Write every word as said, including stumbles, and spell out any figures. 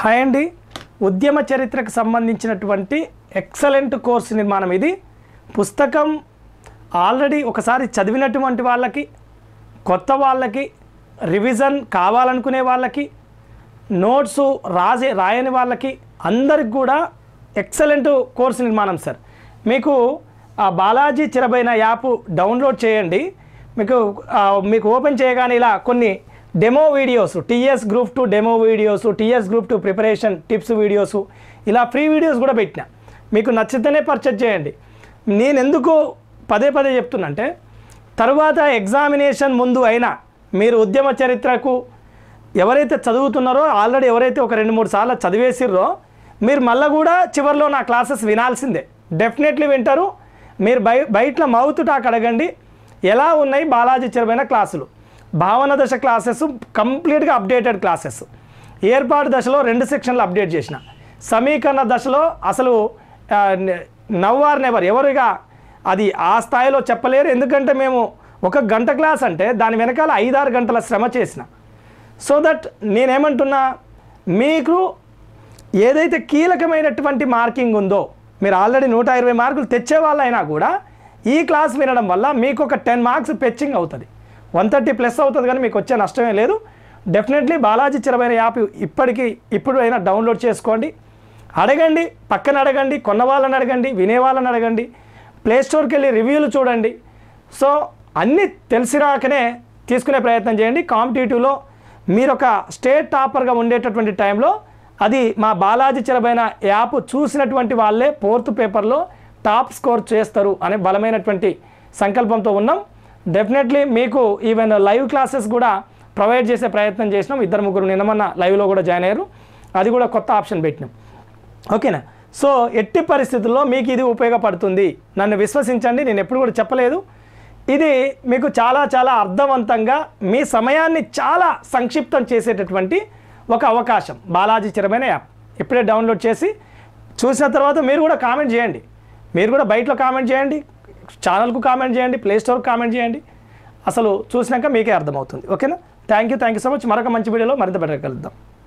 Hi అండి, ఉద్యమ చరిత్రకు సంబంధించినటువంటి ఎక్సలెంట్ కోర్సు నిర్మాణం ఇది. పుస్తకం ఆల్రెడీ ఒకసారి చదివినటువంటి వాళ్ళకి, కొత్త వాళ్ళకి, రివిజన్ కావాలనుకునే వాళ్ళకి, నోట్సు రాసే రాయని వాళ్ళకి అందరికి కూడా ఎక్సలెంట్ కోర్సు నిర్మాణం సార్. మీకు ఆ బాలాజీ చిరబైన యాప్ డౌన్లోడ్ చేయండి. మీకు మీకు ఓపెన్ చేయగానే ఇలా కొన్ని demo videos, TS group two demo videos, TS group two preparation tips videos, ఇలా ఫ్రీ వీడియోస్ కూడా పెట్టిన. మీకు నచ్చితేనే పర్చేజ్ చేయండి. నేను ఎందుకు పదే పదే చెప్తున్నంటే, తర్వాత ఎగ్జామినేషన్ ముందు అయినా మీరు ఉద్యమ చరిత్రకు ఎవరైతే చదువుతున్నారో, ఆల్రెడీ ఎవరైతే ఒక రెండు మూడు సార్లు చదివేసిర్రో, మీరు మళ్ళీ కూడా చివరిలో నా క్లాసెస్ వినాల్సిందే. డెఫినెట్లీ వింటారు. మీరు బయ బయట మౌత్ టాక్ అడగండి, ఎలా ఉన్నాయి బాలాజీ చిరబైన క్లాసులు. భావన దశ క్లాసెస్ కంప్లీట్గా అప్డేటెడ్ క్లాసెస్. ఏర్పాటు దశలో రెండు సెక్షన్లు అప్డేట్ చేసిన. సమీకరణ దశలో అసలు నవ్ ఆర్ నెవర్ ఎవరుగా అది ఆ స్థాయిలో చెప్పలేరు. ఎందుకంటే మేము ఒక గంట క్లాస్ అంటే దాని వెనకాల ఐదారు గంటల శ్రమ చేసిన. సో దట్ నేనేమంటున్నా, మీకు ఏదైతే కీలకమైనటువంటి మార్కింగ్ ఉందో, మీరు ఆల్రెడీ నూట ఇరవై మార్కులు తెచ్చే వాళ్ళైనా కూడా ఈ క్లాస్ వినడం వల్ల మీకు ఒక టెన్ మార్క్స్ పెచ్చింగ్ అవుతుంది. వన్ థర్టీ ప్లస్ అవుతుంది, కానీ మీకు వచ్చే నష్టమే లేదు. డెఫినెట్లీ బాలాజీ చిరబైన యాప్ ఇప్పటికీ ఇప్పుడు అయినా డౌన్లోడ్ చేసుకోండి. అడగండి, పక్కన అడగండి, కొన్న వాళ్ళని అడగండి, వినే వాళ్ళని అడగండి, ప్లేస్టోర్కి వెళ్ళి రివ్యూలు చూడండి. సో అన్నీ తెలిసిరాకనే తీసుకునే ప్రయత్నం చేయండి. కాంపిటేటివ్లో మీరు ఒక స్టేట్ టాపర్గా ఉండేటటువంటి టైంలో అది మా బాలాజీ చిరబైన యాప్ చూసినటువంటి వాళ్ళే ఫోర్త్ పేపర్లో టాప్ స్కోర్ చేస్తారు అనే బలమైనటువంటి సంకల్పంతో ఉన్నాం. డెఫినెట్లీ మీకు ఈవెన్ లైవ్ క్లాసెస్ కూడా ప్రొవైడ్ చేసే ప్రయత్నం చేసినాం. ఇద్దరు ముగ్గురు నిన్నమన్న లైవ్లో కూడా జాయిన్ అయ్యారు. అది కూడా కొత్త ఆప్షన్ పెట్టినాం. ఓకేనా? సో ఎట్టి పరిస్థితుల్లో మీకు ఇది ఉపయోగపడుతుంది. నన్ను విశ్వసించండి, నేను ఎప్పుడు కూడా చెప్పలేదు. ఇది మీకు చాలా చాలా అర్థవంతంగా మీ సమయాన్ని చాలా సంక్షిప్తం చేసేటటువంటి ఒక అవకాశం. బాలాజీ చిరబైన యాప్ ఇప్పుడే డౌన్లోడ్ చేసి చూసిన తర్వాత మీరు కూడా కామెంట్ చేయండి. మీరు కూడా బయటలో కామెంట్ చేయండి, ఛానల్కు కామెంట్ చేయండి, ప్లేస్టోర్కి కామెంట్ చేయండి. అసలు చూసినాక మీకే అర్థమవుతుంది. ఓకేనా? Thank you thank you so much. మరొక మంచి వీడియోలో మరింత బెటర్గా కలుద్దాం.